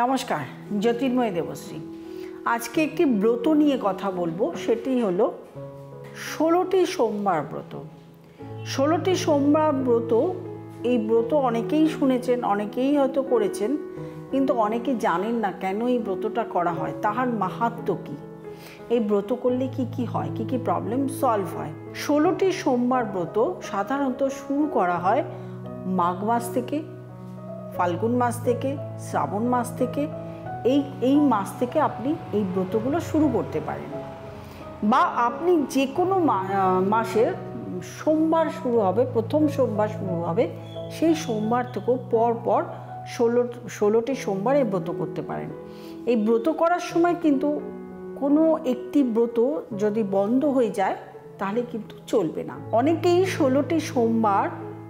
নমস্কার, জ্যোতির্ময় দেবশ্রী। আজকে একটি ব্রত নিয়ে কথা বলবো, সেটি হলো 16টি সোমবার ব্রত। 16টি সোমবার ব্রত, এই ব্রত অনেকেই শুনেছেন, অনেকেই হয়তো করেছেন, কিন্তু অনেকে জানেন না কেন এই ব্রতটা করা হয়, তাহার মাহাত্ম্য কী, এই ব্রত করলে কি কি হয়, কি কি প্রবলেম সলভ হয়। 16টি সোমবার ব্রত সাধারণত শুরু করা হয় মাঘ মাস থেকে, ফাল্গুন মাস থেকে, শ্রাবণ মাস থেকে। এই মাস থেকে আপনি এই ব্রতগুলো শুরু করতে পারেন, বা আপনি যে কোনো মাসের সোমবার শুরু হবে, প্রথম সোমবার শুরু হবে, সেই সোমবার থেকেও পর পর 16টি সোমবার এই ব্রত করতে পারেন। এই ব্রত করার সময় কিন্তু কোনো একটি ব্রত যদি বন্ধ হয়ে যায় তাহলে কিন্তু চলবে না। অনেকেই 16টি সোমবার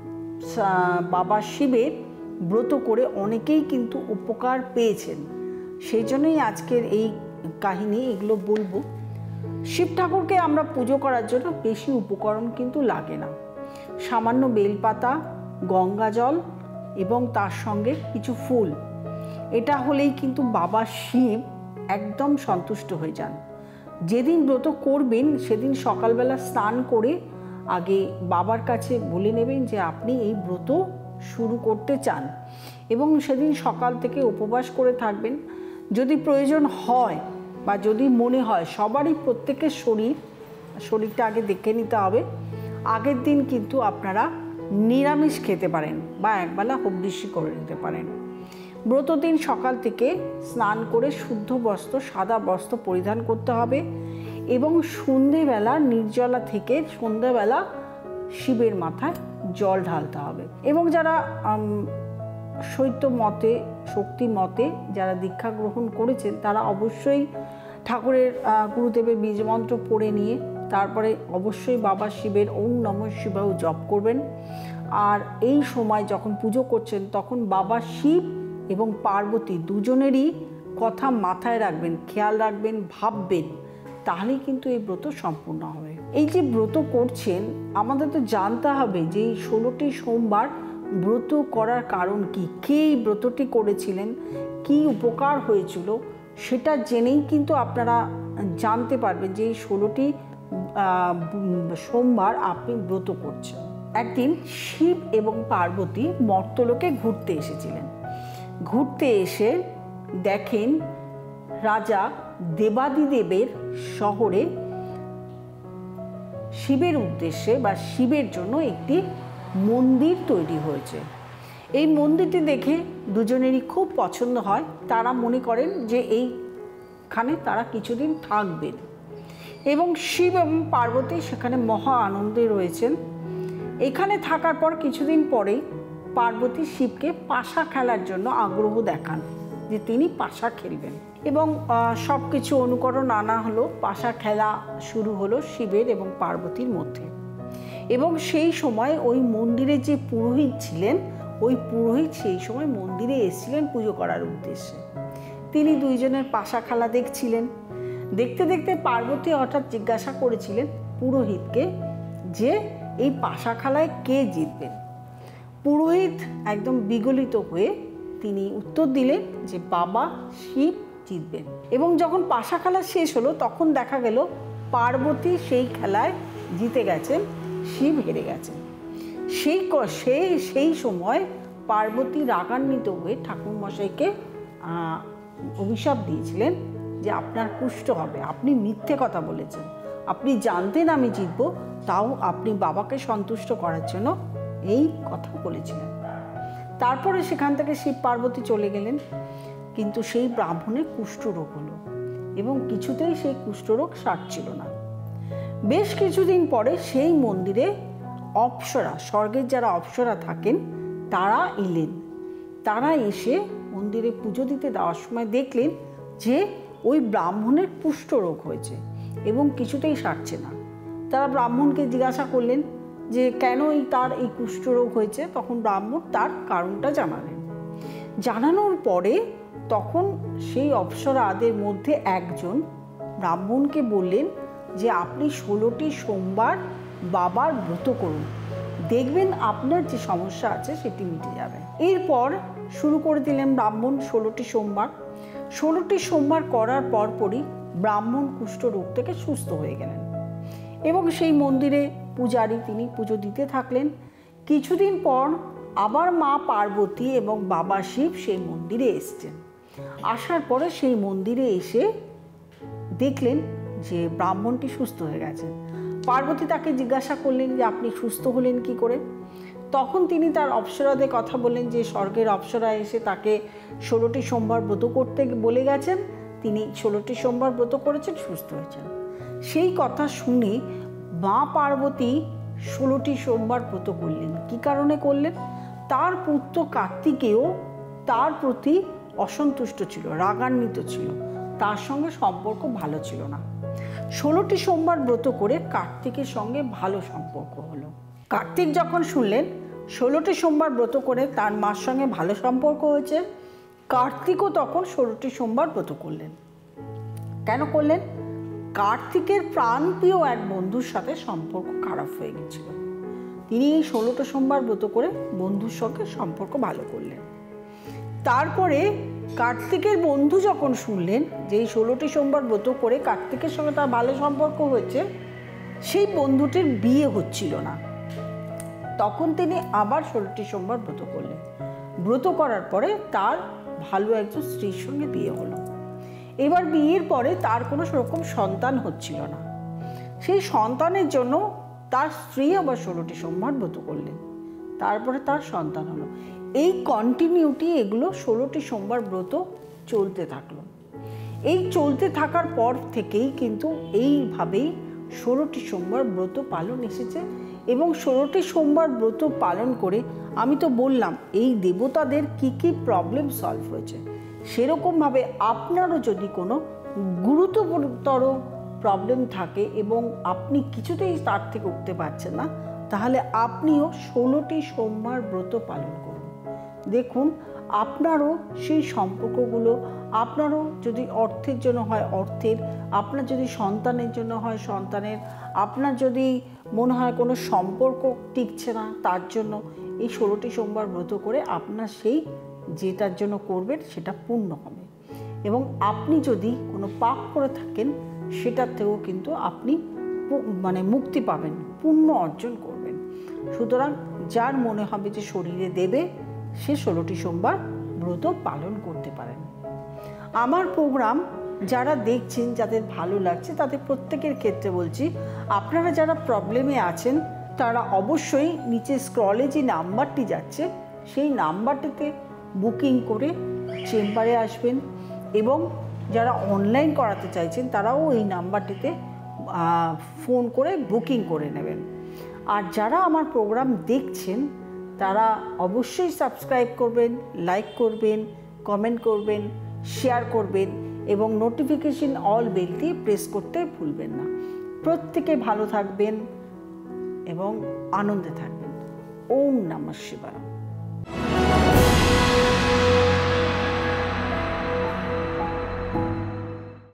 বাবা শিবের ব্রত করে অনেকেই কিন্তু উপকার পেয়েছেন, সেই জন্যই আজকের এই কাহিনী, এগুলো বলবো। শিব ঠাকুরকে আমরা পুজো করার জন্য বেশি উপকরণ কিন্তু লাগে না, সামান্য বেলপাতা, গঙ্গা জল এবং তার সঙ্গে কিছু ফুল, এটা হলেই কিন্তু বাবা শিব একদম সন্তুষ্ট হয়ে যান। যেদিন ব্রত করবেন সেদিন সকালবেলা স্নান করে আগে বাবার কাছে বলে নেবেন যে আপনি এই ব্রত শুরু করতে চান, এবং সেদিন সকাল থেকে উপবাস করে থাকবেন। যদি প্রয়োজন হয় বা যদি মনে হয়, সবারই প্রত্যেকের শরীরটা আগে দেখে নিতে হবে। আগের দিন কিন্তু আপনারা নিরামিষ খেতে পারেন বা একবেলা হবিষ্যি করে নিতে পারেন। ব্রত দিন সকাল থেকে স্নান করে শুদ্ধ বস্ত্র, সাদা বস্ত্র পরিধান করতে হবে, এবং সন্ধেবেলা নির্জলা থেকে সন্ধেবেলা শিবের মাথায় জল ঢালতে হবে। এবং যারা শৈত্য মতে, শক্তি মতে যারা দীক্ষা গ্রহণ করেছেন, তারা অবশ্যই ঠাকুরের গুরুদেবের বীজমন্ত্র পড়ে নিয়ে তারপরে অবশ্যই বাবা শিবের ওম নমঃ শিবায় জপ করবেন। আর এই সময় যখন পুজো করছেন তখন বাবা শিব এবং পার্বতী দুজনেরই কথা মাথায় রাখবেন, খেয়াল রাখবেন, ভাববেন, তাহলেই কিন্তু এই ব্রত সম্পূর্ণ হবে। এই যে ব্রত করছেন, আমাদের তো জানতে হবে যে এই 16টি সোমবার ব্রত করার কারণ কি, কে এই ব্রতটি করেছিলেন, কি উপকার হয়েছিল, সেটা জেনেই কিন্তু আপনারা জানতে পারবেন যে এই 16টি সোমবার আপনি ব্রত করছেন। একদিন শিব এবং পার্বতী মর্তলোকে ঘুরতে এসেছিলেন। ঘুরতে এসে দেখেন রাজা দেবাদিদেবের শহরে শিবের উদ্দেশ্যে বা শিবের জন্য একটি মন্দির তৈরি হয়েছে। এই মন্দিরটি দেখে দুজনেরই খুব পছন্দ হয়। তারা মনে করেন যে এইখানে তারা কিছুদিন থাকবেন, এবং শিব এবং পার্বতী সেখানে মহা আনন্দে রয়েছেন। এখানে থাকার পর কিছুদিন পরেই পার্বতী শিবকে পাশা খেলার জন্য আগ্রহ দেখান যে তিনি পাশা খেলবেন, এবং সব কিছু অনুকরণ আনা হলো। পাশা খেলা শুরু হলো শিবের এবং পার্বতীর মধ্যে। এবং সেই সময় ওই মন্দিরে যে পুরোহিত ছিলেন, ওই পুরোহিত সেই সময় মন্দিরে এসেছিলেন পুজো করার উদ্দেশ্যে। তিনি দুইজনের পাশা খেলা দেখছিলেন। দেখতে দেখতে পার্বতী হঠাৎ জিজ্ঞাসা করেছিলেন পুরোহিতকে যে এই পাশা খেলায় কে জিতবেন। পুরোহিত একদম বিগলিত হয়ে তিনি উত্তর দিলেন যে বাবা শিব জিতবেন। এবং যখন পাশা খেলা শেষ হলো তখন দেখা গেল পার্বতী সেই খেলায় জিতে গেছেন, শিব হেরে গেছেন। সেই সময় পার্বতী রাগান্বিত হয়ে ঠাকুরমশাইকে অভিশাপ দিয়েছিলেন যে আপনার কুষ্ঠ হবে, আপনি মিথ্যে কথা বলেছেন, আপনি জানতেন আমি জিতব, তাও আপনি বাবাকে সন্তুষ্ট করার জন্য এই কথা বলেছিলেন। তারপরে সেখান থেকে শিব পার্বতী চলে গেলেন, কিন্তু সেই ব্রাহ্মণের কুষ্ঠরোগ হলো, এবং কিছুতেই সেই কুষ্ঠরোগ সারছিল না। বেশ কিছুদিন পরে সেই মন্দিরে অপ্সরা, স্বর্গের যারা অপ্সরা থাকেন, তারা এলেন। তারা এসে মন্দিরে পুজো দিতে দেওয়ার সময় দেখলেন যে ওই ব্রাহ্মণের কুষ্ঠরোগ হয়েছে এবং কিছুতেই সারছে না। তারা ব্রাহ্মণকে জিজ্ঞাসা করলেন যে কেন তার এই কুষ্ঠরোগ হয়েছে। তখন ব্রাহ্মণ তার কারণটা জানালেন। জানানোর পরে তখন সেই অপ্সরাদের মধ্যে একজন ব্রাহ্মণকে বললেন যে আপনি 16টি সোমবার বাবার ব্রত করুন, দেখবেন আপনার যে সমস্যা আছে সেটি মিটে যাবে। এরপর শুরু করে দিলেন ব্রাহ্মণ 16টি সোমবার। 16টি সোমবার করার পরপরই ব্রাহ্মণ কুষ্ঠরোগ থেকে সুস্থ হয়ে গেলেন এবং সেই মন্দিরে পূজারী তিনি পুজো দিতে থাকলেন। কিছুদিন পর আবার মা পার্বতী এবং বাবা শিব সেই মন্দিরে এসছেন। আসার পরে সেই মন্দিরে এসে দেখলেন যে ব্রাহ্মণটি সুস্থ হয়ে গেছেন। পার্বতী তাকে জিজ্ঞাসা করলেন যে আপনি সুস্থ হলেন কি করে? তখন তিনি তার অপ্সরাদের কথা বললেন যে স্বর্গের অপ্সরা এসে তাকে 16টি সোমবার ব্রত করতে বলে গেছেন, তিনি 16টি সোমবার ব্রত করেছেন, সুস্থ হয়েছেন। সেই কথা শুনে মা পার্বতী 16টি সোমবার ব্রত করলেন। কি কারণে করলেন? তার পুত্র কার্তিকেয় তার প্রতি অসন্তুষ্ট ছিল, রাগান্বিত ছিল, তার সঙ্গে সম্পর্ক ভালো ছিল না। 16টি সোমবার ব্রত করে কার্তিকের সঙ্গে ভালো সম্পর্ক হলো। কার্তিক যখন শুনলেন 16টি সোমবার ব্রত করে তার মার সঙ্গে ভালো সম্পর্ক হয়েছে, কার্তিকও তখন 16টি সোমবার ব্রত করলেন। কেন করলেন? কার্তিকের প্রাণপ্রিয় এক বন্ধুর সাথে সম্পর্ক খারাপ হয়ে গেছিল। তিনি এই 16টা সোমবার ব্রত করে বন্ধুর সঙ্গে সম্পর্ক ভালো করলেন। তারপরে কার্তিকের বন্ধু যখন শুনলেন যে এই 16টি সোমবার ব্রত করে কার্তিকের সঙ্গে তার ভালো সম্পর্ক হয়েছে, সেই বন্ধুটির বিয়ে হচ্ছিল না, তখন তিনি আবার 16টি সোমবার ব্রত করলেন। ব্রত করার পরে তার ভালো একজন স্ত্রীর সঙ্গে বিয়ে হলো। এবার বিয়ের পরে তার কোনো সেরকম সন্তান হচ্ছিল না। সেই সন্তানের জন্য তার স্ত্রী আবার 16টি সোমবার ব্রত করলেন, তারপরে তার সন্তান হলো। এই কন্টিনিউটি এগুলো 16টি সোমবার ব্রত চলতে থাকলো। এই চলতে থাকার পর থেকেই কিন্তু এইভাবেই 16টি সোমবার ব্রত পালন এসেছে এবং 16টি সোমবার ব্রত পালন করে আমি তো বললাম এই দেবতাদের কি কি প্রবলেম সলভ হয়েছে। সেরকমভাবে আপনারও যদি কোনো গুরুতর প্রবলেম থাকে এবং আপনি কিছুতেই তার থেকে উঠতে পারছেন না, তাহলে আপনিও 16টি সোমবার ব্রত পালন করুন। দেখুন আপনারও সেই সম্পর্কগুলো, আপনারও যদি অর্থের জন্য হয় অর্থের, আপনার যদি সন্তানের জন্য হয় সন্তানের, আপনার যদি মনে হয় কোনো সম্পর্ক টিকছে না তার জন্য এই 16টি সোমবার ব্রত করে আপনার সেই যেটার জন্য করবেন সেটা পূর্ণ হবে এবং আপনি যদি কোনো পাপ করে থাকেন সেটার থেকেও কিন্তু আপনি মুক্তি পাবেন, পুণ্য অর্জন করবেন। সুতরাং যার মনে হবে যে শরীরে দেবে সে 16টি সোমবার ব্রত পালন করতে পারেন। আমার প্রোগ্রাম যারা দেখছেন, যাদের ভালো লাগছে, তাদের প্রত্যেকের ক্ষেত্রে বলছি, আপনারা যারা প্রবলেমে আছেন তারা অবশ্যই নিচে স্ক্রলে যে নাম্বারটি যাচ্ছে সেই নাম্বারটিতে বুকিং করে চেম্বারে আসবেন এবং যারা অনলাইন করাতে চাইছেন তারাও এই নাম্বারটিতে ফোন করে বুকিং করে নেবেন। আর যারা আমার প্রোগ্রাম দেখছেন তারা অবশ্যই সাবস্ক্রাইব করবেন, লাইক করবেন, কমেন্ট করবেন, শেয়ার করবেন এবং নোটিফিকেশন অল বেলটি প্রেস করতে ভুলবেন না। প্রত্যেকে ভালো থাকবেন এবং আনন্দে থাকবেন। ওম নমঃ শিবায়।